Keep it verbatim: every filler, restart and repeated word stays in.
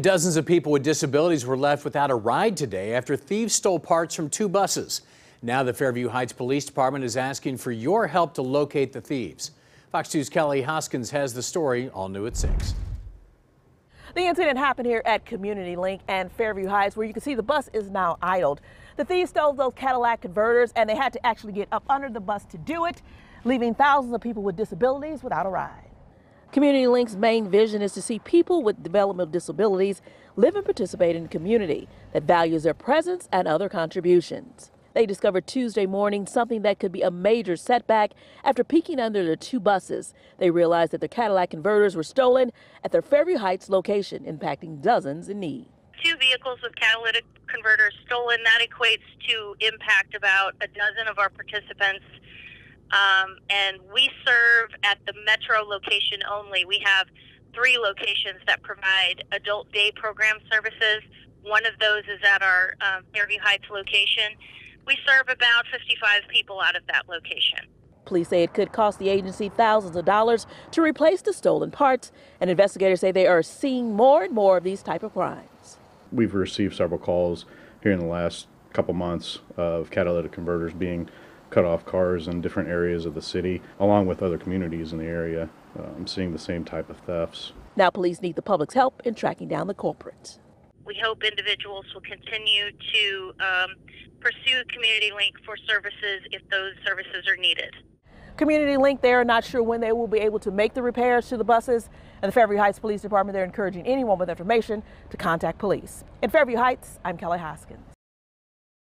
Dozens of people with disabilities were left without a ride today after thieves stole parts from two buses. Now the Fairview Heights Police Department is asking for your help to locate the thieves. Fox two's Kelly Hoskins has the story, all new at six. The incident happened here at Community Link and Fairview Heights, where you can see the bus is now idled. The thieves stole those Cadillac converters, and they had to actually get up under the bus to do it, leaving thousands of people with disabilities without a ride. Community Link's main vision is to see people with developmental disabilities live and participate in a community that values their presence and other contributions. They discovered Tuesday morning something that could be a major setback. After peeking under the two buses, they realized that their Cadillac converters were stolen at their Fairview Heights location, impacting dozens in need. Two vehicles with catalytic converters stolen, that equates to impact about a dozen of our participants. Um, and we serve at the metro location only. We have three locations that provide adult day program services. One of those is at our um, Fairview Heights location. We serve about fifty-five people out of that location. Police say it could cost the agency thousands of dollars to replace the stolen parts, and investigators say they are seeing more and more of these type of crimes. We've received several calls here in the last couple months of catalytic converters being cut off cars in different areas of the city, along with other communities in the area. Uh, I'm seeing the same type of thefts. Now police need the public's help in tracking down the culprits. We hope individuals will continue to um, pursue Community Link for services if those services are needed. Community Link, they are not sure when they will be able to make the repairs to the buses. And the Fairview Heights Police Department, they're encouraging anyone with information to contact police. In Fairview Heights, I'm Kelly Hoskins.